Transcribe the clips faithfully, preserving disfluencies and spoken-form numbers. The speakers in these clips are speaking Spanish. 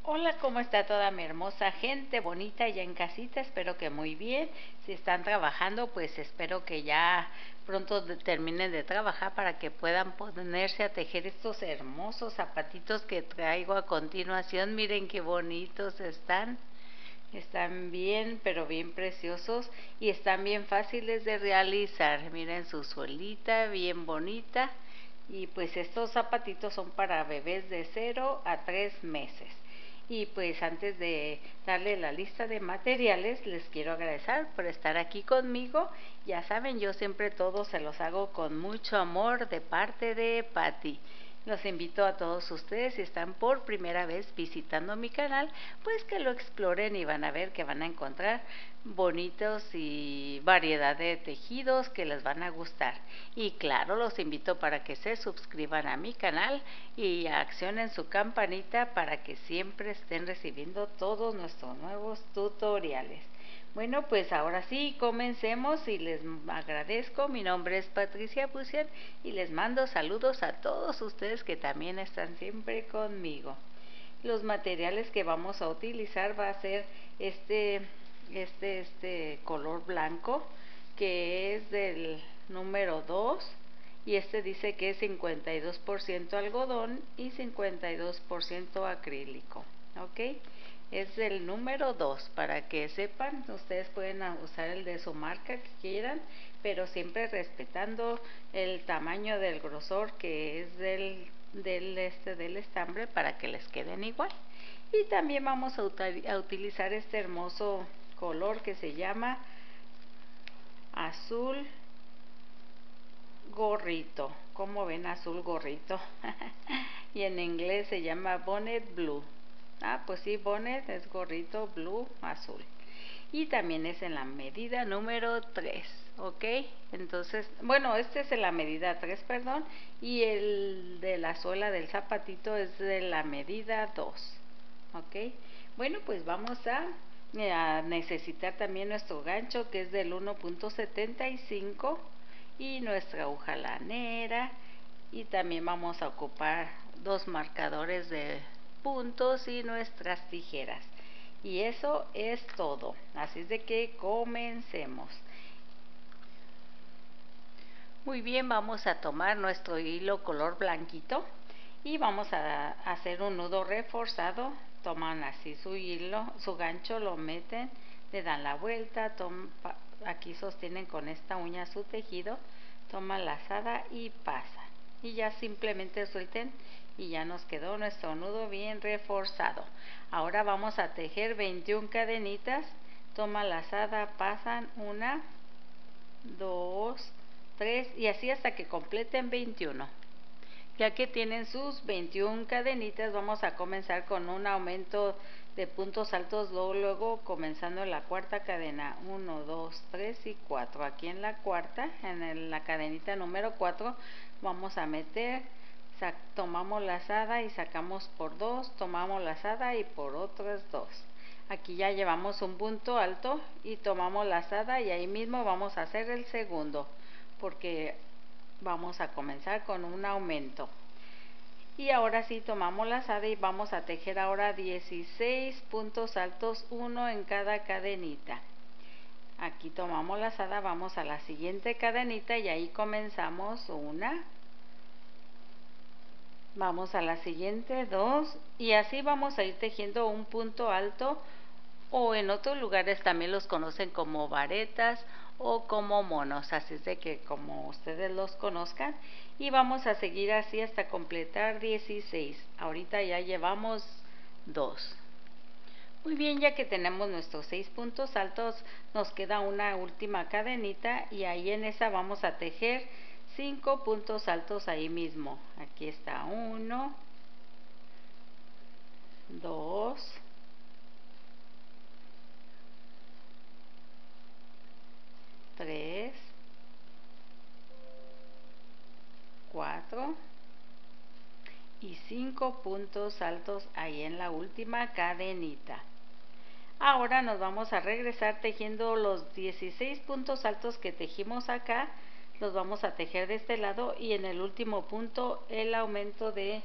Hola, ¿cómo está toda mi hermosa gente bonita ya en casita? Espero que muy bien. Si están trabajando, pues espero que ya pronto de- terminen de trabajar para que puedan ponerse a tejer estos hermosos zapatitos que traigo a continuación. Miren qué bonitos están. Están bien, pero bien preciosos y están bien fáciles de realizar. Miren su suelita, bien bonita. Y pues estos zapatitos son para bebés de cero a tres meses. Y pues antes de darle la lista de materiales, les quiero agradecer por estar aquí conmigo. Ya saben, yo siempre todo se los hago con mucho amor de parte de Patti. Los invito a todos ustedes, si están por primera vez visitando mi canal, pues que lo exploren y van a ver que van a encontrar bonitos y variedad de tejidos que les van a gustar. Y claro, los invito para que se suscriban a mi canal y accionen su campanita para que siempre estén recibiendo todos nuestros nuevos tutoriales. Bueno, pues ahora sí, comencemos y les agradezco. Mi nombre es Patricia Bucian y les mando saludos a todos ustedes que también están siempre conmigo. Los materiales que vamos a utilizar va a ser este, este, este color blanco, que es del número dos, y este dice que es cincuenta y dos por ciento algodón y cincuenta y dos por ciento acrílico, ¿ok? Es el número dos, para que sepan. Ustedes pueden usar el de su marca que quieran, pero siempre respetando el tamaño del grosor que es del, del, este, del estambre, para que les queden igual. Y también vamos a, a utilizar este hermoso color que se llama azul gorrito. Como ven, azul gorrito. Y en inglés se llama bonnet blue. Ah, pues sí, bonnet es gorrito blue azul. Y también es en la medida número tres, ¿ok? Entonces, bueno, este es en la medida tres, perdón, y el de la suela del zapatito es de la medida dos, ¿ok? Bueno, pues vamos a, a necesitar también nuestro gancho, que es del uno punto setenta y cinco, y nuestra aguja lanera, y también vamos a ocupar dos marcadores de puntos y nuestras tijeras. Y eso es todo. Así es de que comencemos. Muy bien, vamos a tomar nuestro hilo color blanquito y vamos a hacer un nudo reforzado. Toman así su hilo, su gancho, lo meten, le dan la vuelta, toman, aquí sostienen con esta uña su tejido, toman lazada y pasan. Y ya simplemente suelten y ya nos quedó nuestro nudo bien reforzado. Ahora vamos a tejer veintiuna cadenitas. Toma lazada, pasan una, dos, tres y así hasta que completen veintiuno. Ya que tienen sus veintiuna cadenitas, vamos a comenzar con un aumento de puntos altos, luego, luego comenzando en la cuarta cadena, uno, dos, tres y cuatro. Aquí en la cuarta, en el, la cadenita número cuatro, vamos a meter, sac, tomamos lazada y sacamos por dos, tomamos lazada y por otras dos. Aquí ya llevamos un punto alto y tomamos lazada y ahí mismo vamos a hacer el segundo, porque vamos a comenzar con un aumento. Y ahora sí tomamos lazada y vamos a tejer ahora dieciséis puntos altos, uno en cada cadenita. Aquí tomamos lazada, vamos a la siguiente cadenita y ahí comenzamos una, vamos a la siguiente dos y así vamos a ir tejiendo un punto alto, o en otros lugares también los conocen como varetas o como monos, así es de que como ustedes los conozcan. Y vamos a seguir así hasta completar dieciséis. Ahorita ya llevamos dos. Muy bien, ya que tenemos nuestros seis puntos altos, nos queda una última cadenita y ahí en esa vamos a tejer cinco puntos altos ahí mismo. Aquí está uno, dos, tres, cuatro y cinco puntos altos ahí en la última cadenita. Ahora nos vamos a regresar tejiendo los dieciséis puntos altos que tejimos acá, los vamos a tejer de este lado y en el último punto el aumento de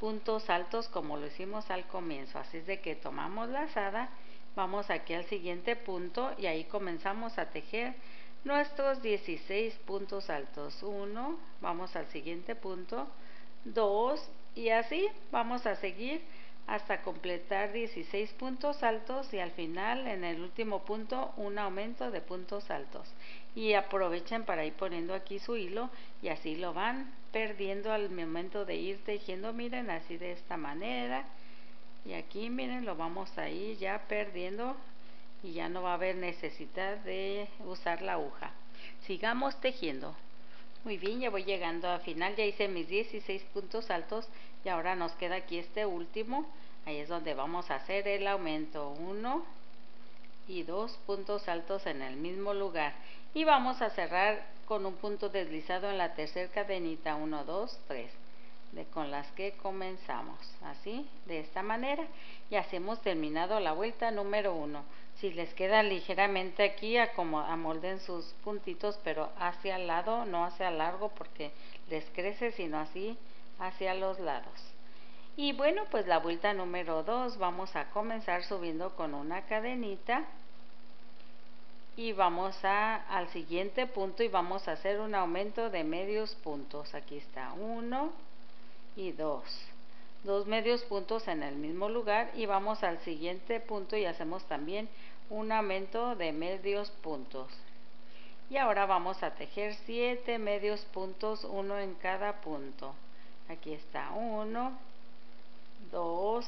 puntos altos como lo hicimos al comienzo. Así es de que tomamos lazada, vamos aquí al siguiente punto y ahí comenzamos a tejer nuestros dieciséis puntos altos. Uno, vamos al siguiente punto, dos, y así vamos a seguir hasta completar dieciséis puntos altos y al final en el último punto un aumento de puntos altos. Y aprovechen para ir poniendo aquí su hilo y así lo van perdiendo al momento de ir tejiendo. Miren, así de esta manera, y aquí miren, lo vamos a ir ya perdiendo y ya no va a haber necesidad de usar la aguja. Sigamos tejiendo. Muy bien, ya voy llegando al final, ya hice mis dieciséis puntos altos y ahora nos queda aquí este último. Ahí es donde vamos a hacer el aumento, uno y dos puntos altos en el mismo lugar, y vamos a cerrar con un punto deslizado en la tercera cadenita, uno, dos, tres, de con las que comenzamos, así, de esta manera, y así hemos terminado la vuelta número uno. Si les queda ligeramente aquí, amolden sus puntitos, pero hacia el lado, no hacia largo porque les crece, sino así hacia los lados. Y bueno, pues la vuelta número dos vamos a comenzar subiendo con una cadenita y vamos a, al siguiente punto y vamos a hacer un aumento de medios puntos. Aquí está, uno y dos. Dos medios puntos en el mismo lugar y vamos al siguiente punto y hacemos también un aumento de medios puntos. Y ahora vamos a tejer siete medios puntos, uno en cada punto. Aquí está, uno, dos,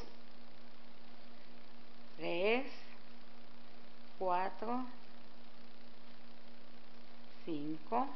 tres, cuatro, cinco,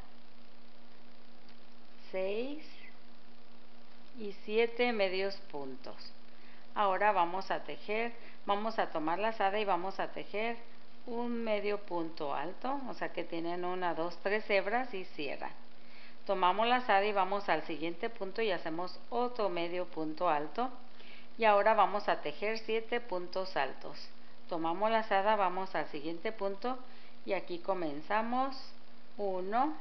seis y siete medios puntos. Ahora vamos a tejer, vamos a tomar lazada y vamos a tejer un medio punto alto, o sea que tienen una, dos, tres hebras y cierran. Tomamos lazada y vamos al siguiente punto y hacemos otro medio punto alto. Y ahora vamos a tejer siete puntos altos. Tomamos lazada, vamos al siguiente punto y aquí comenzamos uno,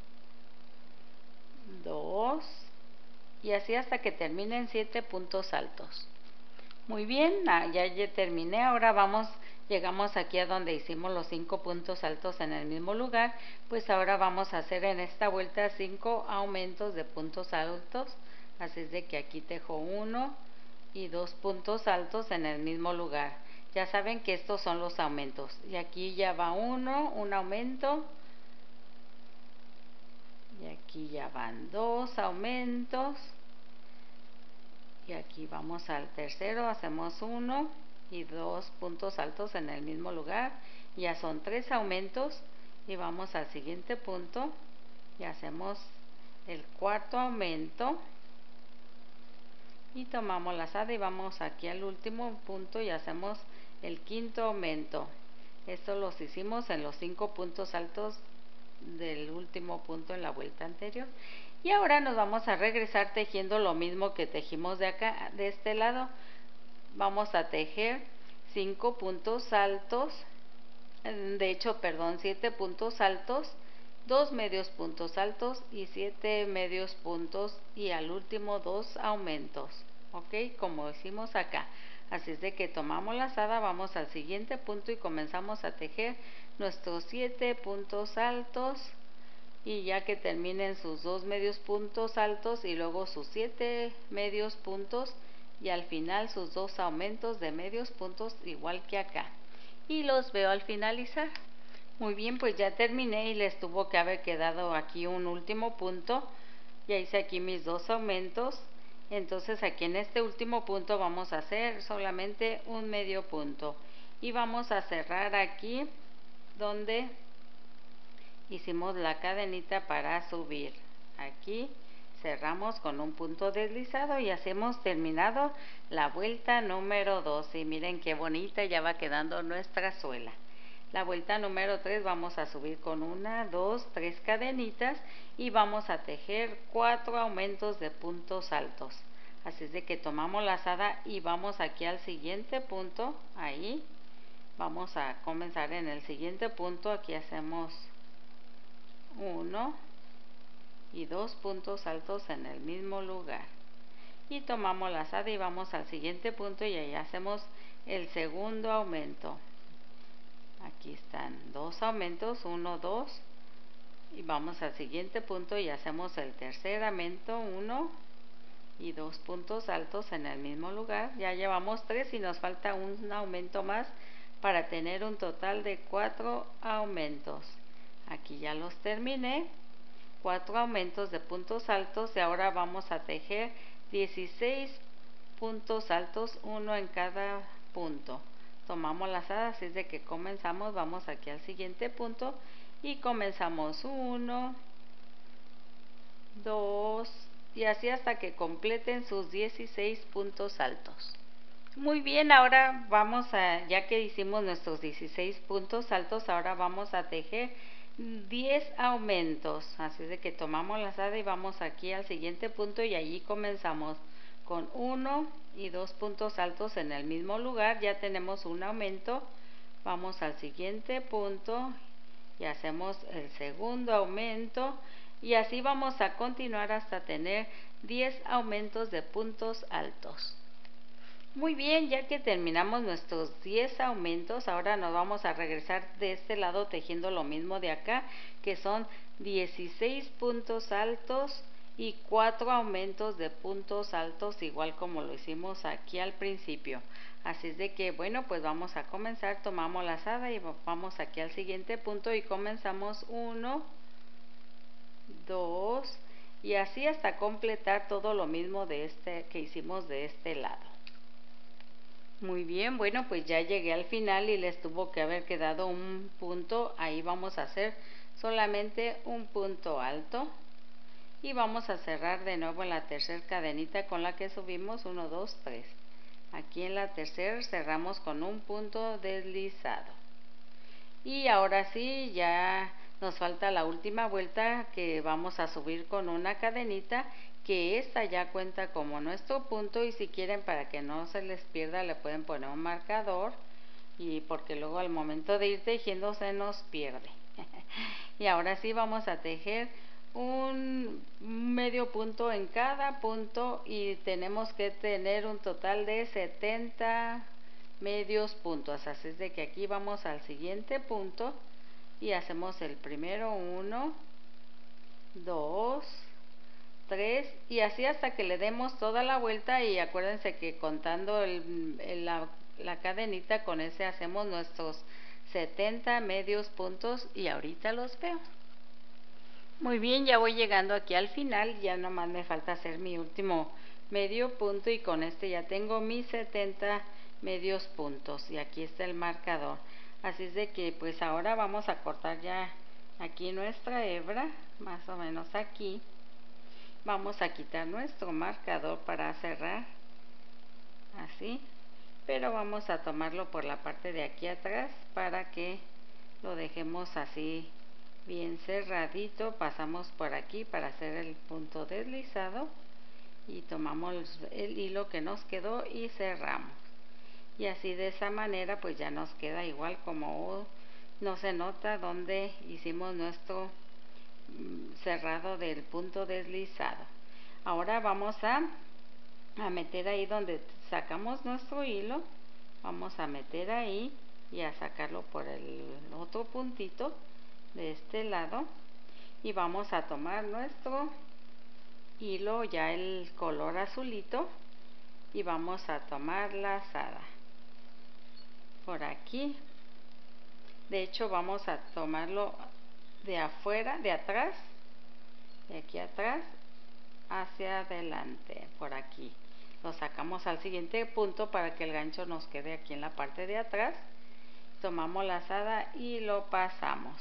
dos y así hasta que terminen siete puntos altos. Muy bien, ya, ya terminé. Ahora vamos, llegamos aquí a donde hicimos los cinco puntos altos en el mismo lugar. Pues ahora vamos a hacer en esta vuelta cinco aumentos de puntos altos. Así es de que aquí tejo uno y dos puntos altos en el mismo lugar. Ya saben que estos son los aumentos y aquí ya va uno, un aumento, y aquí ya van dos aumentos y aquí vamos al tercero, hacemos uno y dos puntos altos en el mismo lugar, ya son tres aumentos y vamos al siguiente punto y hacemos el cuarto aumento y tomamos lazada y vamos aquí al último punto y hacemos el quinto aumento. Esto los hicimos en los cinco puntos altos del último punto en la vuelta anterior. Y ahora nos vamos a regresar tejiendo lo mismo que tejimos de acá, de este lado. Vamos a tejer cinco puntos altos, de hecho, perdón, siete puntos altos, dos medios puntos altos y siete medios puntos y al último dos aumentos, ok, como hicimos acá. Así es de que tomamos lazada, vamos al siguiente punto y comenzamos a tejer nuestros siete puntos altos y ya que terminen sus dos medios puntos altos y luego sus siete medios puntos y al final sus dos aumentos de medios puntos igual que acá, y los veo al finalizar. Muy bien, pues ya terminé y les tuvo que haber quedado aquí un último punto. Ya hice aquí mis dos aumentos. Entonces aquí en este último punto vamos a hacer solamente un medio punto. Y vamos a cerrar aquí donde hicimos la cadenita para subir. Aquí cerramos con un punto deslizado y hacemos terminado la vuelta número dos. Y miren qué bonita ya va quedando nuestra suela. La vuelta número tres vamos a subir con una, dos, tres cadenitas y vamos a tejer cuatro aumentos de puntos altos. Así es de que tomamos lazada y vamos aquí al siguiente punto, ahí. Vamos a comenzar en el siguiente punto, aquí hacemos uno y dos puntos altos en el mismo lugar. y tomamos lazada y vamos al siguiente punto y ahí hacemos el segundo aumento. Aquí están dos aumentos, uno, dos, y vamos al siguiente punto y hacemos el tercer aumento, uno y dos puntos altos en el mismo lugar. Ya llevamos tres y nos falta un aumento más para tener un total de cuatro aumentos. Aquí ya los terminé, cuatro aumentos de puntos altos, y ahora vamos a tejer dieciséis puntos altos, uno en cada punto. Tomamos lazada, así es de que comenzamos, vamos aquí al siguiente punto y comenzamos uno, dos y así hasta que completen sus dieciséis puntos altos. Muy bien, ahora vamos a, ya que hicimos nuestros dieciséis puntos altos, ahora vamos a tejer diez aumentos. Así es de que tomamos lazada y vamos aquí al siguiente punto y allí comenzamos con uno y dos puntos altos en el mismo lugar. Ya tenemos un aumento. Vamos al siguiente punto y hacemos el segundo aumento y así vamos a continuar hasta tener diez aumentos de puntos altos. Muy bien, ya que terminamos nuestros diez aumentos, ahora nos vamos a regresar de este lado tejiendo lo mismo de acá, que son dieciséis puntos altos y cuatro aumentos de puntos altos, igual como lo hicimos aquí al principio. Así es de que, bueno, pues vamos a comenzar, tomamos lazada y vamos aquí al siguiente punto y comenzamos uno, dos y así hasta completar todo lo mismo de este que hicimos de este lado. Muy bien, bueno, pues ya llegué al final y les tuvo que haber quedado un punto. Ahí vamos a hacer solamente un punto alto y vamos a cerrar de nuevo en la tercera cadenita con la que subimos uno, dos, tres. Aquí en la tercera cerramos con un punto deslizado. Y ahora sí, ya nos falta la última vuelta que vamos a subir con una cadenita, que esta ya cuenta como nuestro punto, y si quieren, para que no se les pierda, le pueden poner un marcador, y porque luego al momento de ir tejiendo se nos pierde. Y ahora sí vamos a tejer un medio punto en cada punto y tenemos que tener un total de setenta medios puntos. Así es de que aquí vamos al siguiente punto y hacemos el primero, uno, dos, tres y así hasta que le demos toda la vuelta. Y acuérdense que contando el, el, la, la cadenita, con ese hacemos nuestros setenta medios puntos y ahorita los veo. Muy bien, ya voy llegando aquí al final, ya nomás me falta hacer mi último medio punto y con este ya tengo mis setenta medios puntos y aquí está el marcador. Así es de que pues ahora vamos a cortar ya aquí nuestra hebra, más o menos aquí. Vamos a quitar nuestro marcador para cerrar, así, pero vamos a tomarlo por la parte de aquí atrás para que lo dejemos así bien cerradito. Pasamos por aquí para hacer el punto deslizado y tomamos el hilo que nos quedó y cerramos, y así de esa manera pues ya nos queda igual, como no se nota donde hicimos nuestro cerrado del punto deslizado. Ahora vamos a, a meter ahí donde sacamos nuestro hilo, vamos a meter ahí y a sacarlo por el otro puntito de este lado y vamos a tomar nuestro hilo ya el color azulito y vamos a tomar lazada por aquí. De hecho vamos a tomarlo de afuera, de atrás, de aquí atrás hacia adelante, por aquí. Lo sacamos al siguiente punto para que el gancho nos quede aquí en la parte de atrás. Tomamos lazada y lo pasamos.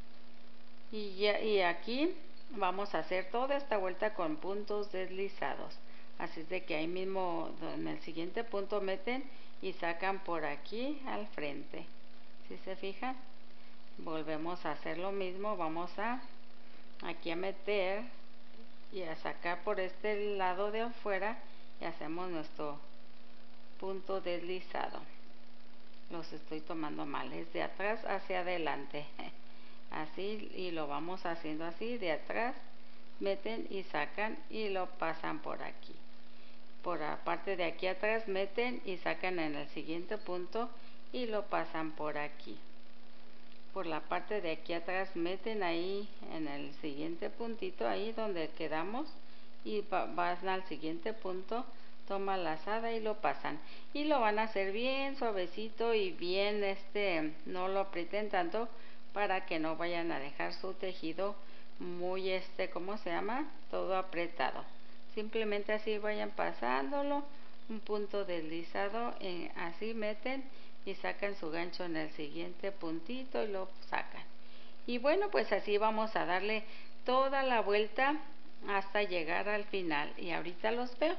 Y, ya, y aquí vamos a hacer toda esta vuelta con puntos deslizados. Así es de que ahí mismo en el siguiente punto meten y sacan por aquí al frente. Si se fijan, volvemos a hacer lo mismo. Vamos a aquí a meter y a sacar por este lado de afuera y hacemos nuestro punto deslizado. Los estoy tomando mal, es de atrás hacia adelante. Así, y lo vamos haciendo así, de atrás meten y sacan y lo pasan por aquí, por la parte de aquí atrás meten y sacan en el siguiente punto y lo pasan por aquí. Por la parte de aquí atrás meten ahí en el siguiente puntito, ahí donde quedamos, y van al siguiente punto, toman la lazada y lo pasan. Y lo van a hacer bien suavecito y bien, este, no lo aprieten tanto para que no vayan a dejar su tejido muy, este, ¿cómo se llama? Todo apretado. Simplemente así vayan pasándolo, un punto deslizado, en, así meten y sacan su gancho en el siguiente puntito y lo sacan. Y bueno, pues así vamos a darle toda la vuelta hasta llegar al final. Y ahorita los veo.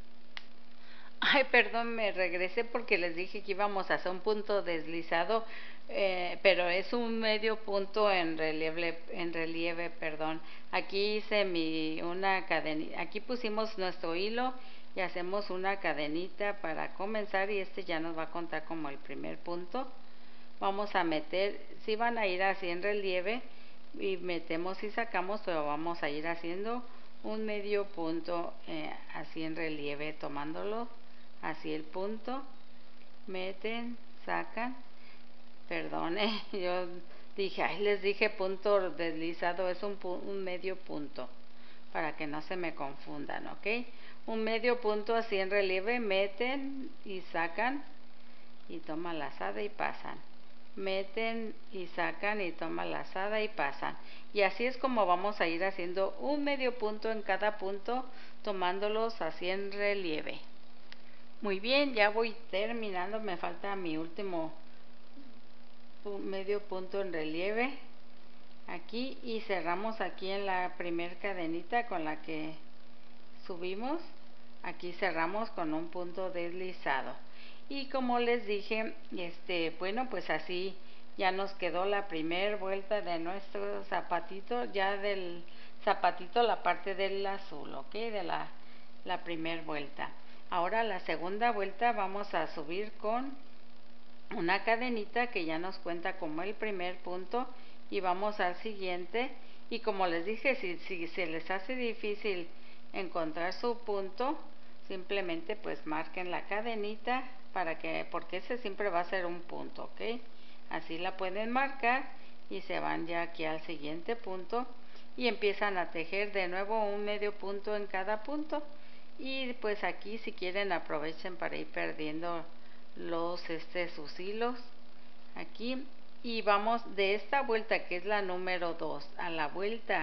Ay, perdón, me regresé porque les dije que íbamos a hacer un punto deslizado, eh, pero es un medio punto en relieve, en relieve, perdón. Aquí hice mi, una cadenita, aquí pusimos nuestro hilo y hacemos una cadenita para comenzar, y este ya nos va a contar como el primer punto. Vamos a meter, sí van a ir así en relieve y metemos y sacamos, pero vamos a ir haciendo un medio punto eh, así en relieve, tomándolo así el punto, meten, sacan, perdone, yo dije, ay, les dije punto deslizado, es un, un medio punto, para que no se me confundan, ¿ok? Un medio punto así en relieve, meten y sacan, y toman lazada y pasan. Meten y sacan y toman lazada y pasan. Y así es como vamos a ir haciendo un medio punto en cada punto, tomándolos así en relieve. Muy bien, ya voy terminando, me falta mi último medio punto en relieve aquí, y cerramos aquí en la primer cadenita con la que subimos. Aquí cerramos con un punto deslizado, y como les dije, este bueno, pues así ya nos quedó la primera vuelta de nuestro zapatito, ya del zapatito la parte del azul, ok, de la, la primera vuelta. Ahora la segunda vuelta vamos a subir con una cadenita que ya nos cuenta como el primer punto, y vamos al siguiente. Y como les dije, si, si se les hace difícil encontrar su punto, simplemente pues marquen la cadenita, para que, porque ese siempre va a ser un punto, ok, así la pueden marcar y se van ya aquí al siguiente punto y empiezan a tejer de nuevo un medio punto en cada punto. Y pues aquí, si quieren, aprovechen para ir perdiendo los este sus hilos aquí. Y vamos de esta vuelta, que es la número dos, a la vuelta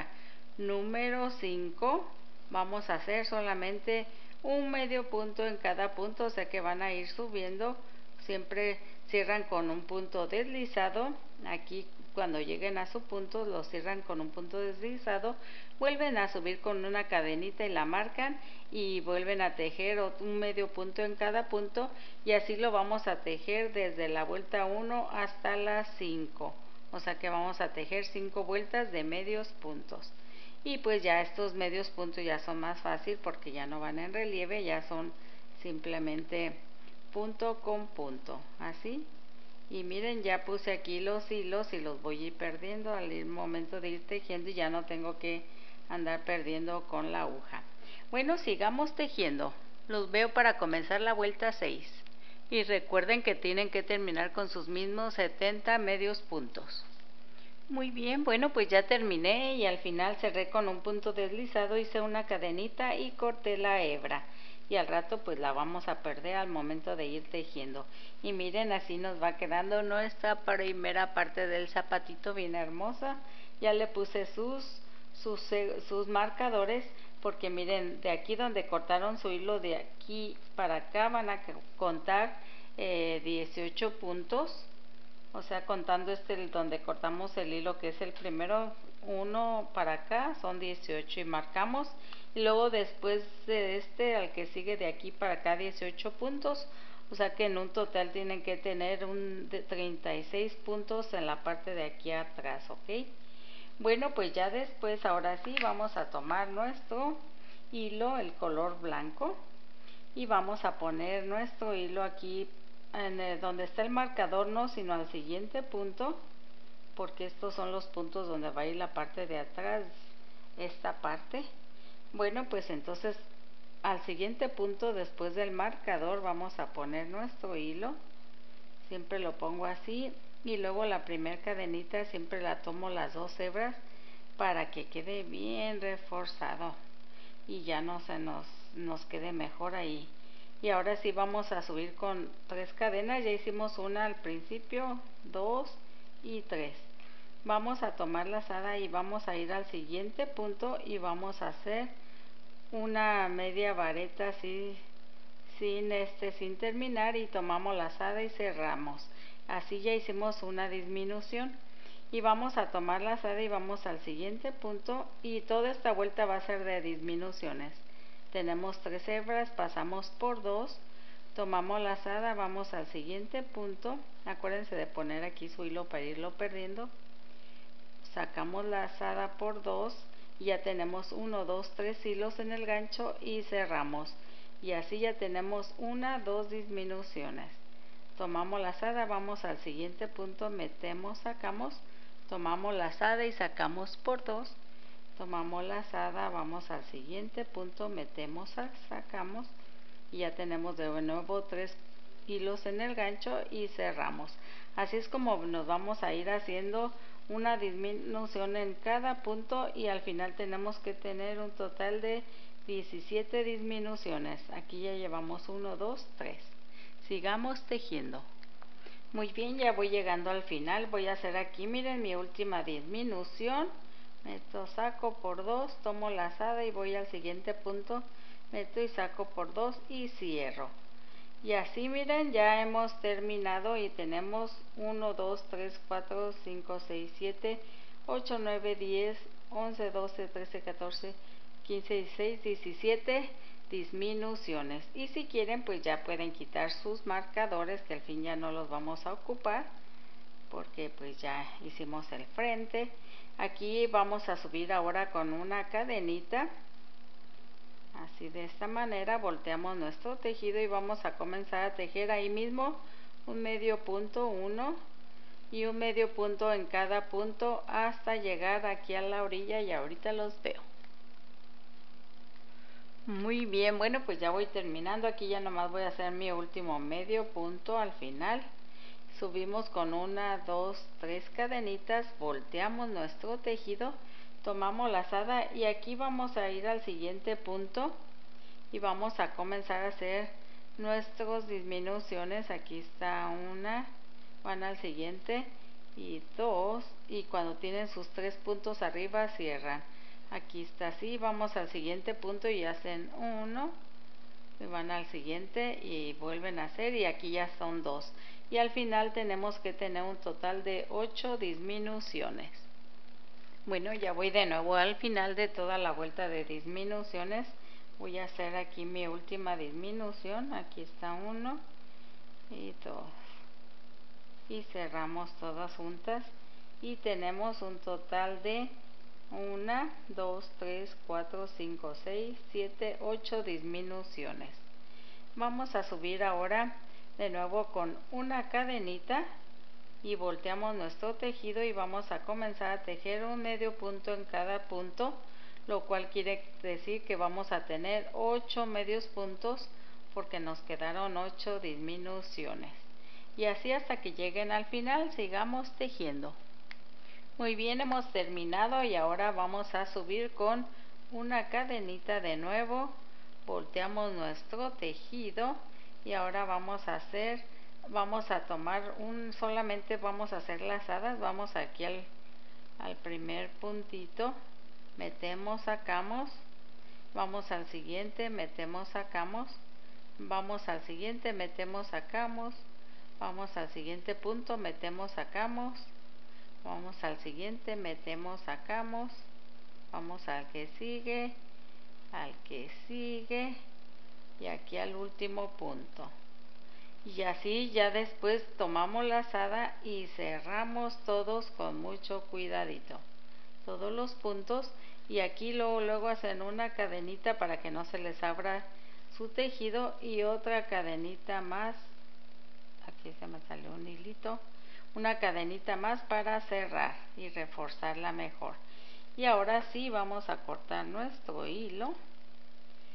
número cinco, vamos a hacer solamente un medio punto en cada punto, o sea que van a ir subiendo, siempre cierran con un punto deslizado. Aquí cuando lleguen a su punto lo cierran con un punto deslizado, vuelven a subir con una cadenita y la marcan, y vuelven a tejer un medio punto en cada punto, y así lo vamos a tejer desde la vuelta uno hasta las cinco, o sea que vamos a tejer cinco vueltas de medios puntos. Y pues ya estos medios puntos ya son más fácil porque ya no van en relieve, ya son simplemente punto con punto, así. Y miren, ya puse aquí los hilos y los voy a ir perdiendo al momento de ir tejiendo, y ya no tengo que andar perdiendo con la aguja. Bueno, sigamos tejiendo. Los veo para comenzar la vuelta seis. Y recuerden que tienen que terminar con sus mismos setenta medios puntos. Muy bien, bueno, pues ya terminé, y al final cerré con un punto deslizado, hice una cadenita y corté la hebra. Y al rato pues la vamos a perder al momento de ir tejiendo. Y miren, así nos va quedando nuestra primera parte del zapatito, bien hermosa. Ya le puse sus, sus, sus marcadores, porque miren, de aquí donde cortaron su hilo, de aquí para acá van a contar eh, dieciocho puntos. O sea, contando este donde cortamos el hilo, que es el primero, uno para acá, son dieciocho, y marcamos. Y luego después de este, al que sigue de aquí para acá, dieciocho puntos. O sea que en un total tienen que tener un de treinta y seis puntos en la parte de aquí atrás, ¿ok? Bueno, pues ya después, ahora sí, vamos a tomar nuestro hilo, el color blanco, y vamos a poner nuestro hilo aquí en el, donde está el marcador, no, sino al siguiente punto, porque estos son los puntos donde va a ir la parte de atrás, esta parte. Bueno, pues entonces al siguiente punto después del marcador vamos a poner nuestro hilo. Siempre lo pongo así y luego la primera cadenita siempre la tomo las dos hebras para que quede bien reforzado y ya no se nos, nos quede mejor ahí. Y ahora sí vamos a subir con tres cadenas. Ya hicimos una al principio, dos y tres. Vamos a tomar lazada y vamos a ir al siguiente punto y vamos a hacer una media vareta así sin este sin terminar y tomamos lazada y cerramos. Así ya hicimos una disminución y vamos a tomar lazada y vamos al siguiente punto y toda esta vuelta va a ser de disminuciones. Tenemos tres hebras, pasamos por dos, tomamos lazada, vamos al siguiente punto. Acuérdense de poner aquí su hilo para irlo perdiendo. Sacamos lazada por dos y ya tenemos uno, dos, tres hilos en el gancho y cerramos. Y así ya tenemos una, dos disminuciones. Tomamos lazada, vamos al siguiente punto, metemos, sacamos, tomamos lazada y sacamos por dos. Tomamos lazada, vamos al siguiente punto, metemos, sacamos y ya tenemos de nuevo tres hilos en el gancho y cerramos. Así es como nos vamos a ir haciendo una disminución en cada punto y al final tenemos que tener un total de diecisiete disminuciones. Aquí ya llevamos uno, dos, tres. Sigamos tejiendo. Muy bien, ya voy llegando al final. Voy a hacer aquí, miren, mi última disminución. Meto, saco por dos, tomo lazada y voy al siguiente punto. Meto y saco por dos y cierro. Y así, miren, ya hemos terminado y tenemos uno, dos, tres, cuatro, cinco, seis, siete, ocho, nueve, diez, once, doce, trece, catorce, quince, dieciséis, diecisiete disminuciones. Y si quieren, pues ya pueden quitar sus marcadores, que al fin ya no los vamos a ocupar porque pues ya hicimos el frente. Aquí vamos a subir ahora con una cadenita. Así, de esta manera volteamos nuestro tejido y vamos a comenzar a tejer ahí mismo un medio punto, uno y un medio punto en cada punto hasta llegar aquí a la orilla y ahorita los veo. Muy bien, bueno, pues ya voy terminando. Aquí ya nomás voy a hacer mi último medio punto al final. Subimos con una, dos, tres cadenitas, volteamos nuestro tejido, tomamos lazada y aquí vamos a ir al siguiente punto y vamos a comenzar a hacer nuestras disminuciones. Aquí está una, van al siguiente y dos, y cuando tienen sus tres puntos arriba cierran. Aquí está así, vamos al siguiente punto y hacen uno, y van al siguiente y vuelven a hacer, y aquí ya son dos. Y al final tenemos que tener un total de ocho disminuciones. Bueno, ya voy de nuevo al final de toda la vuelta de disminuciones. Voy a hacer aquí mi última disminución. Aquí está uno y dos. Y cerramos todas juntas. Y tenemos un total de uno, dos, tres, cuatro, cinco, seis, siete, ocho disminuciones. Vamos a subir ahora de nuevo con una cadenita y volteamos nuestro tejido y vamos a comenzar a tejer un medio punto en cada punto, lo cual quiere decir que vamos a tener ocho medios puntos porque nos quedaron ocho disminuciones. Y así hasta que lleguen al final. Sigamos tejiendo. Muy bien, hemos terminado y ahora vamos a subir con una cadenita de nuevo. Volteamos nuestro tejido y ahora vamos a hacer, vamos a tomar un, solamente vamos a hacer lazadas. Vamos aquí al, al primer puntito, metemos, sacamos, vamos al siguiente, metemos, sacamos, vamos al siguiente, metemos, sacamos, vamos al siguiente punto, metemos, sacamos, vamos al siguiente, metemos, sacamos, vamos al que sigue, al que sigue y aquí al último punto. Y así ya después tomamos lazada y cerramos todos con mucho cuidadito, todos los puntos. Y aquí luego, luego hacen una cadenita para que no se les abra su tejido y otra cadenita más. Aquí se me salió un hilito, una cadenita más para cerrar y reforzarla mejor. Y ahora sí vamos a cortar nuestro hilo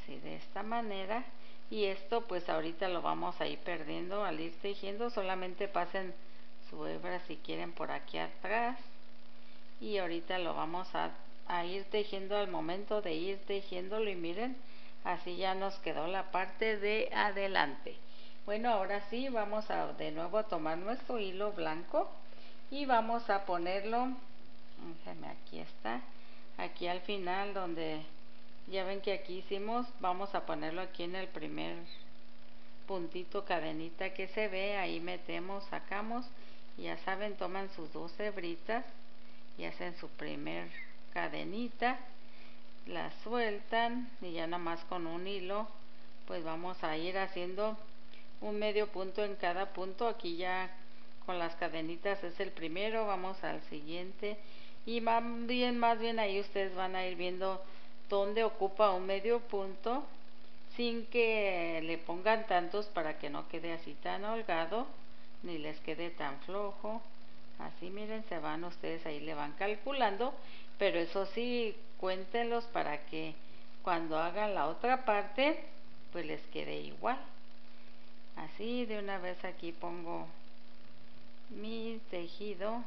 así de esta manera. Y esto pues ahorita lo vamos a ir perdiendo al ir tejiendo. Solamente pasen su hebra si quieren por aquí atrás, y ahorita lo vamos a, a ir tejiendo al momento de ir tejiéndolo. Y miren, así ya nos quedó la parte de adelante. Bueno, ahora sí vamos a de nuevo a tomar nuestro hilo blanco y vamos a ponerlo, déjenme, aquí está, aquí al final donde ya ven que aquí hicimos, vamos a ponerlo aquí en el primer puntito, cadenita que se ve, ahí metemos, sacamos, y ya saben, toman sus dos hebritas y hacen su primer cadenita, la sueltan y ya nada más con un hilo pues vamos a ir haciendo un medio punto en cada punto. Aquí ya con las cadenitas es el primero, vamos al siguiente, y más bien, más bien ahí ustedes van a ir viendo dónde ocupa un medio punto, sin que le pongan tantos para que no quede así tan holgado, ni les quede tan flojo. Así miren, se van ustedes ahí, le van calculando, pero eso sí, cuéntenlos para que cuando hagan la otra parte, pues les quede igual. Así de una vez aquí pongo mi tejido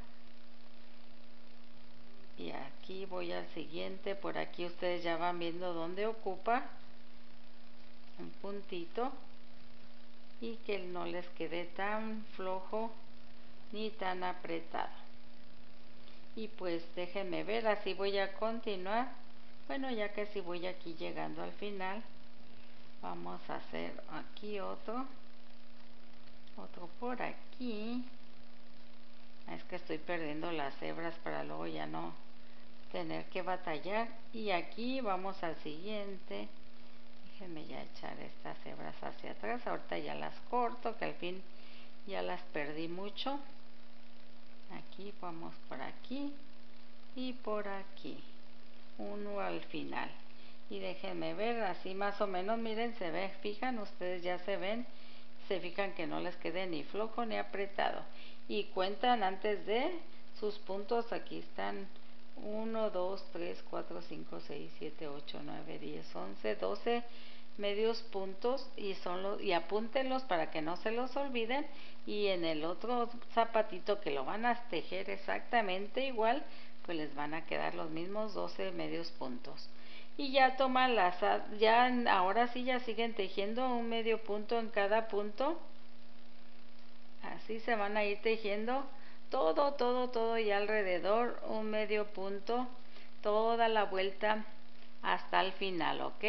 y aquí voy al siguiente. Por aquí ustedes ya van viendo dónde ocupa un puntito y que no les quede tan flojo ni tan apretado. Y pues déjenme ver, así voy a continuar. Bueno, ya que si voy aquí llegando al final, vamos a hacer aquí otro otro por aquí. Es que estoy perdiendo las hebras para luego ya no tener que batallar. Y aquí vamos al siguiente. Déjenme ya echar estas hebras hacia atrás. Ahorita ya las corto, que al fin ya las perdí mucho. Aquí vamos por aquí y por aquí, uno al final. Y déjenme ver, así más o menos, miren, se ve, fijan, ustedes ya se ven, se fijan que no les quede ni flojo ni apretado. Y cuentan antes de sus puntos, aquí están uno, dos, tres, cuatro, cinco, seis, siete, ocho, nueve, diez, once, doce medios puntos, y son los, y apúntenlos para que no se los olviden. Y en el otro zapatito que lo van a tejer exactamente igual, pues les van a quedar los mismos doce medios puntos. Y ya toman las, ya ahora sí ya siguen tejiendo un medio punto en cada punto. Así se van a ir tejiendo todo, todo, todo, y alrededor un medio punto, toda la vuelta hasta el final, ¿ok?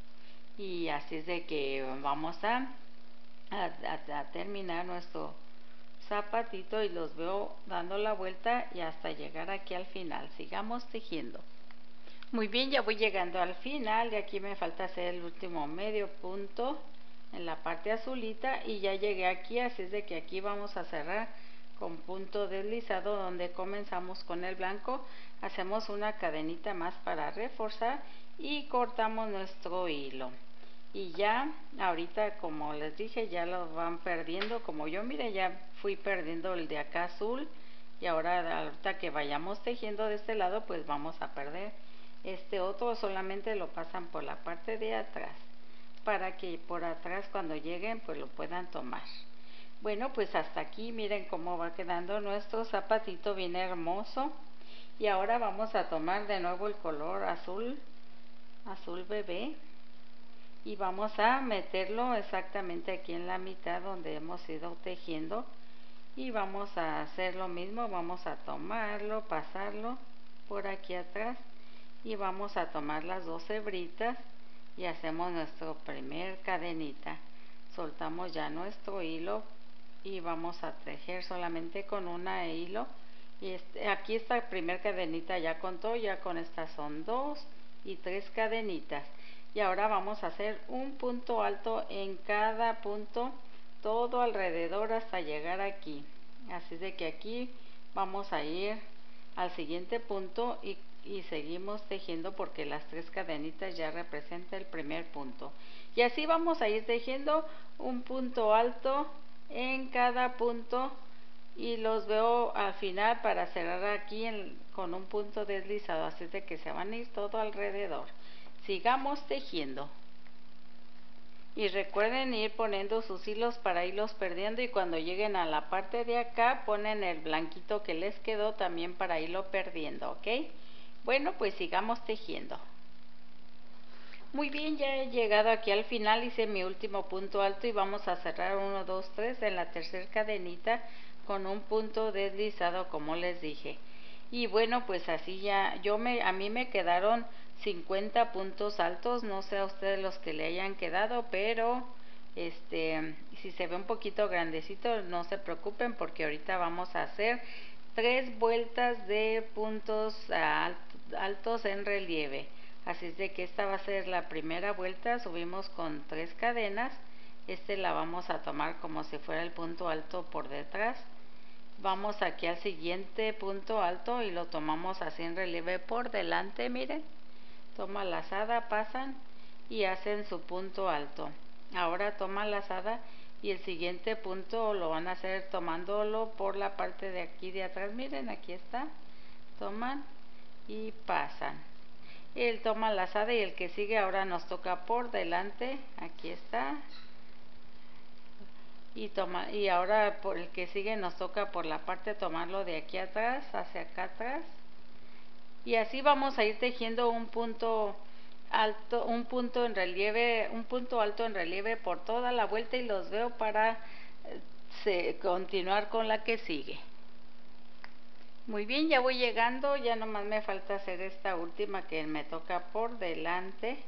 Y así es de que vamos a, a, a, a terminar nuestro zapatito, y los veo dando la vuelta y hasta llegar aquí al final. Sigamos tejiendo. Muy bien, ya voy llegando al final, y aquí me falta hacer el último medio punto en la parte azulita, y ya llegué aquí. Así es de que aquí vamos a cerrar con punto deslizado donde comenzamos con el blanco. Hacemos una cadenita más para reforzar y cortamos nuestro hilo. Y ya ahorita, como les dije, ya lo van perdiendo, como yo, mire, ya fui perdiendo el de acá azul, y ahora ahorita que vayamos tejiendo de este lado, pues vamos a perder este otro. Solamente lo pasan por la parte de atrás para que por atrás cuando lleguen pues lo puedan tomar. Bueno, pues hasta aquí miren cómo va quedando nuestro zapatito, bien hermoso. Y ahora vamos a tomar de nuevo el color azul, azul bebé, y vamos a meterlo exactamente aquí en la mitad donde hemos ido tejiendo, y vamos a hacer lo mismo. Vamos a tomarlo, pasarlo por aquí atrás, y vamos a tomar las dos hebritas y hacemos nuestro primer cadenita. Soltamos ya nuestro hilo y vamos a tejer solamente con una hilo. Y este, aquí esta primer cadenita ya contó, ya con estas son dos y tres cadenitas. Y ahora vamos a hacer un punto alto en cada punto, todo alrededor hasta llegar aquí. Así de que aquí vamos a ir al siguiente punto y, y seguimos tejiendo, porque las tres cadenitas ya representan el primer punto. Y así vamos a ir tejiendo un punto alto en cada punto, y los veo al final para cerrar aquí en, con un punto deslizado. Así de que se van a ir todo alrededor. Sigamos tejiendo. Y recuerden ir poniendo sus hilos para irlos perdiendo, y cuando lleguen a la parte de acá ponen el blanquito que les quedó también para irlo perdiendo, ¿ok? Bueno, pues sigamos tejiendo. Muy bien, ya he llegado aquí al final, hice mi último punto alto y vamos a cerrar uno, dos, tres en la tercera cadenita con un punto deslizado, como les dije. Y bueno, pues así ya, yo me, a mí me quedaron cincuenta puntos altos, no sé a ustedes los que le hayan quedado, pero este, si se ve un poquito grandecito, no se preocupen, porque ahorita vamos a hacer tres vueltas de puntos altos en relieve. Así es de que esta va a ser la primera vuelta, subimos con tres cadenas, este la vamos a tomar como si fuera el punto alto por detrás. Vamos aquí al siguiente punto alto y lo tomamos así en relieve por delante, miren. Toma lazada, pasan y hacen su punto alto. Ahora toma lazada y el siguiente punto lo van a hacer tomándolo por la parte de aquí de atrás, miren, aquí está. Toman y pasan. El toma lazada y el que sigue ahora nos toca por delante, aquí está. Y toma, y ahora por el que sigue nos toca por la parte tomarlo de aquí atrás hacia acá atrás, y así vamos a ir tejiendo un punto alto, un punto en relieve, un punto alto en relieve por toda la vuelta, y los veo para eh, se, continuar con la que sigue. Muy bien, ya voy llegando, ya nomás me falta hacer esta última que me toca por delante.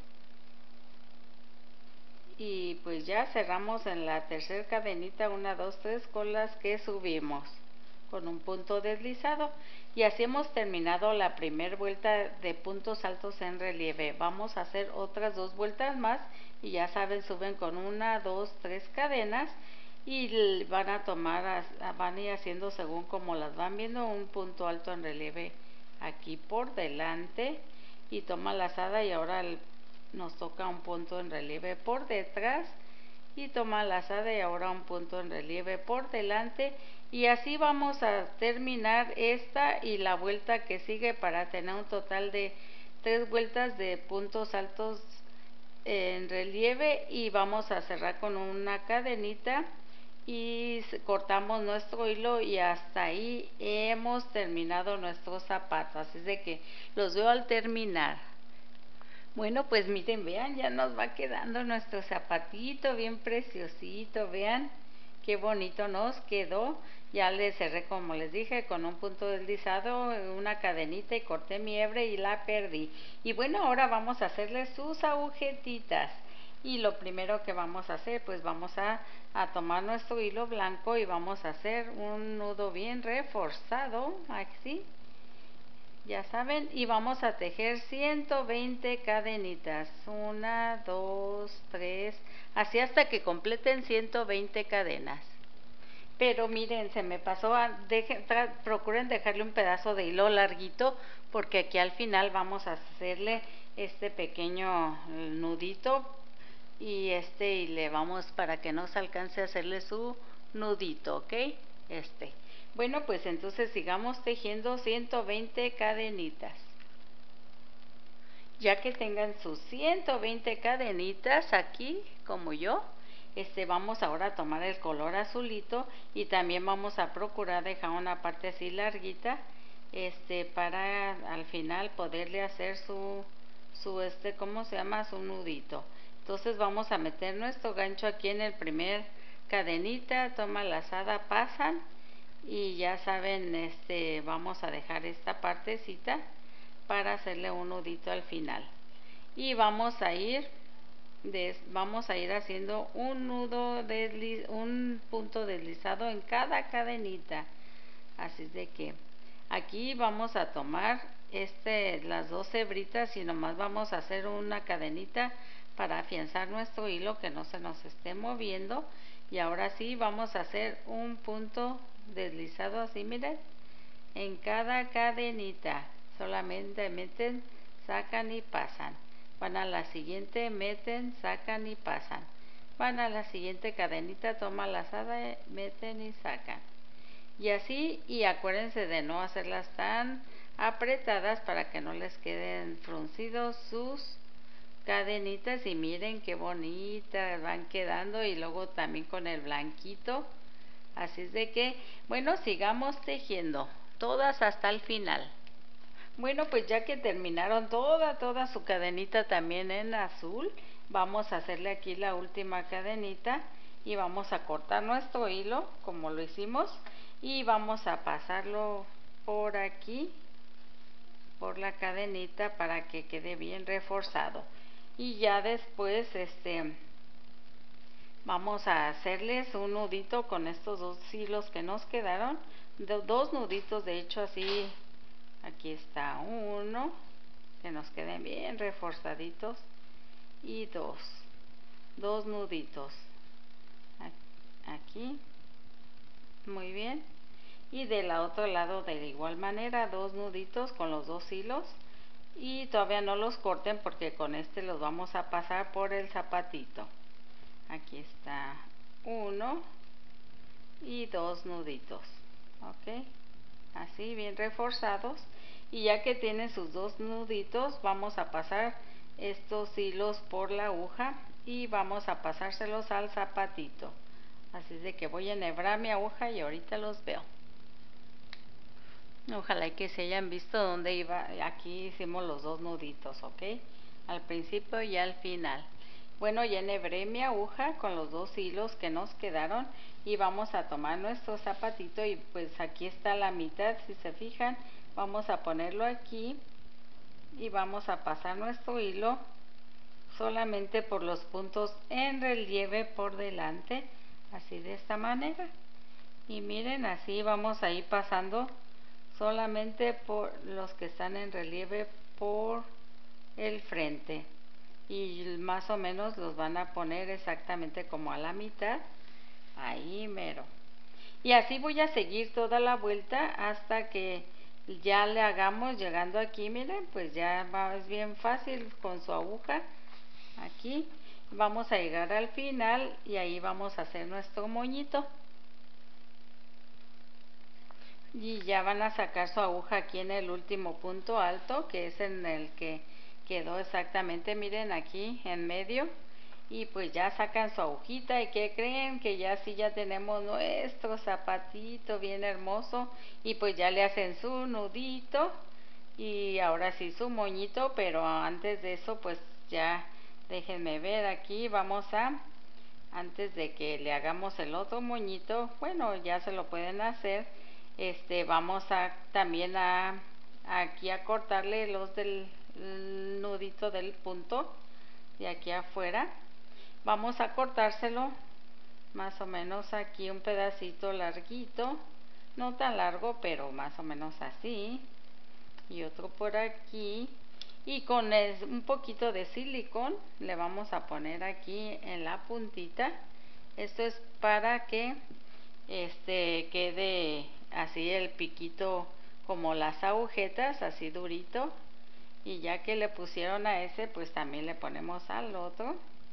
Y pues ya cerramos en la tercera cadenita, una, dos, tres, con las que subimos con un punto deslizado, y así hemos terminado la primera vuelta de puntos altos en relieve. Vamos a hacer otras dos vueltas más y ya saben, suben con una, dos, tres cadenas y van a tomar, van a ir haciendo según como las van viendo, un punto alto en relieve aquí por delante y toma lazada, y ahora el nos toca un punto en relieve por detrás y toma lazada, y ahora un punto en relieve por delante, y así vamos a terminar esta y la vuelta que sigue para tener un total de tres vueltas de puntos altos en relieve. Y vamos a cerrar con una cadenita y cortamos nuestro hilo, y hasta ahí hemos terminado nuestros zapatos. Así es de que los veo al terminar. Bueno, pues miren, vean, ya nos va quedando nuestro zapatito bien preciosito, vean qué bonito nos quedó. Ya le cerré, como les dije, con un punto deslizado, una cadenita, y corté mi hebre y la perdí. Y bueno, ahora vamos a hacerle sus agujetitas. Y lo primero que vamos a hacer, pues vamos a, a tomar nuestro hilo blanco y vamos a hacer un nudo bien reforzado, así. Ya saben, y vamos a tejer ciento veinte cadenitas, una, dos, tres, así hasta que completen ciento veinte cadenas. Pero miren, se me pasó, a, dejen, tra, procuren dejarle un pedazo de hilo larguito, porque aquí al final vamos a hacerle este pequeño nudito, y este, y le vamos, para que no se alcance a hacerle su nudito, ¿ok? Este. Bueno, pues entonces sigamos tejiendo ciento veinte cadenitas. Ya que tengan sus ciento veinte cadenitas aquí, como yo, este, vamos ahora a tomar el color azulito, y también vamos a procurar dejar una parte así larguita, este, para al final poderle hacer su, su este, ¿cómo se llama? Su nudito. Entonces vamos a meter nuestro gancho aquí en el primer cadenita, toma lazada, pasan. Y ya saben, este, vamos a dejar esta partecita para hacerle un nudito al final, y vamos a ir des, vamos a ir haciendo un nudo desliz, un punto deslizado en cada cadenita. Así es de que aquí vamos a tomar este las dos hebritas y nomás vamos a hacer una cadenita para afianzar nuestro hilo, que no se nos esté moviendo. Y ahora sí vamos a hacer un punto deslizado así, miren, en cada cadenita. Solamente meten, sacan y pasan. Van a la siguiente, meten, sacan y pasan. Van a la siguiente cadenita, toma lazada, meten y sacan. Y así, y acuérdense de no hacerlas tan apretadas para que no les queden fruncidos sus cadenitas y miren qué bonitas van quedando, y luego también con el blanquito. Así es de que, bueno, sigamos tejiendo todas hasta el final. Bueno, pues ya que terminaron toda, toda su cadenita también en azul, vamos a hacerle aquí la última cadenita y vamos a cortar nuestro hilo como lo hicimos y vamos a pasarlo por aquí, por la cadenita, para que quede bien reforzado. Y ya después, este, vamos a hacerles un nudito con estos dos hilos que nos quedaron, dos nuditos de hecho así. Aquí está uno, que nos queden bien reforzaditos, y dos, dos nuditos aquí, muy bien, y del otro lado de igual manera dos nuditos con los dos hilos, y todavía no los corten porque con este los vamos a pasar por el zapatito. Aquí está uno y dos nuditos, ok, así bien reforzados. Y ya que tienen sus dos nuditos, vamos a pasar estos hilos por la aguja y vamos a pasárselos al zapatito. Así de que voy a enhebrar mi aguja y ahorita los veo. Ojalá que se hayan visto dónde iba. Aquí hicimos los dos nuditos, ok, al principio y al final. Bueno, ya enhebré mi aguja con los dos hilos que nos quedaron y vamos a tomar nuestro zapatito y pues aquí está la mitad, si se fijan. Vamos a ponerlo aquí y vamos a pasar nuestro hilo solamente por los puntos en relieve por delante, así de esta manera. Y miren, así vamos a ir pasando solamente por los que están en relieve por el frente. Y más o menos los van a poner exactamente como a la mitad, ahí mero. Y así voy a seguir toda la vuelta hasta que ya le hagamos, llegando aquí, miren, pues ya va, es bien fácil con su aguja. Aquí vamos a llegar al final y ahí vamos a hacer nuestro moñito. Y ya van a sacar su aguja aquí en el último punto alto, que es en el que quedó exactamente, miren, aquí en medio. Y pues ya sacan su agujita y que creen que ya sí ya tenemos nuestro zapatito bien hermoso, y pues ya le hacen su nudito y ahora sí su moñito. Pero antes de eso pues ya déjenme ver aquí, vamos a, antes de que le hagamos el otro moñito, bueno, ya se lo pueden hacer, este vamos a también a aquí a cortarle los del nudito del punto de aquí afuera. Vamos a cortárselo más o menos aquí un pedacito larguito, no tan largo, pero más o menos así, y otro por aquí, y con el, un poquito de silicón le vamos a poner aquí en la puntita. Esto es para que este quede así el piquito como las agujetas, así durito. Y ya que le pusieron a ese, pues también le ponemos al otro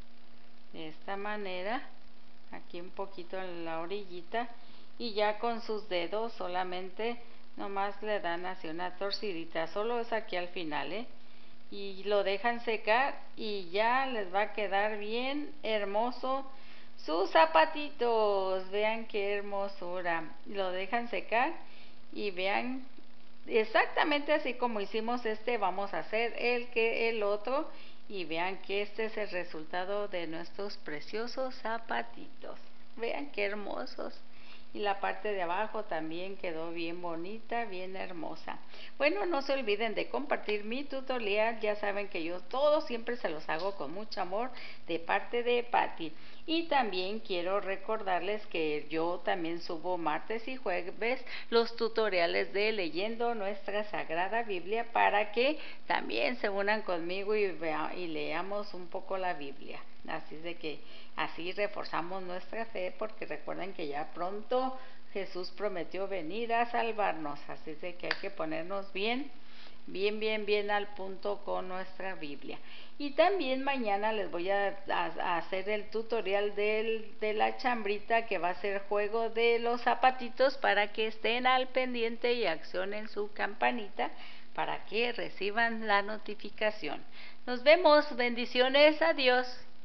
de esta manera, aquí un poquito en la orillita, y ya con sus dedos solamente nomás le dan así una torcidita, solo es aquí al final, ¿eh? Y lo dejan secar y ya les va a quedar bien hermoso sus zapatitos. Vean qué hermosura. Lo dejan secar y vean exactamente así como hicimos este, vamos a hacer el que el otro, y vean que este es el resultado de nuestros preciosos zapatitos. Vean qué hermosos. Y la parte de abajo también quedó bien bonita, bien hermosa. Bueno, no se olviden de compartir mi tutorial. Ya saben que yo todo siempre se los hago con mucho amor de parte de Patti. Y también quiero recordarles que yo también subo martes y jueves los tutoriales de leyendo nuestra Sagrada Biblia, para que también se unan conmigo y, vea, y leamos un poco la Biblia. Así de que así reforzamos nuestra fe, porque recuerden que ya pronto Jesús prometió venir a salvarnos. Así de que hay que ponernos bien, bien, bien, bien al punto con nuestra Biblia. Y también mañana les voy a, a, a hacer el tutorial del, de la chambrita, que va a ser juego de los zapatitos, para que estén al pendiente y accionen su campanita para que reciban la notificación. Nos vemos, bendiciones, adiós.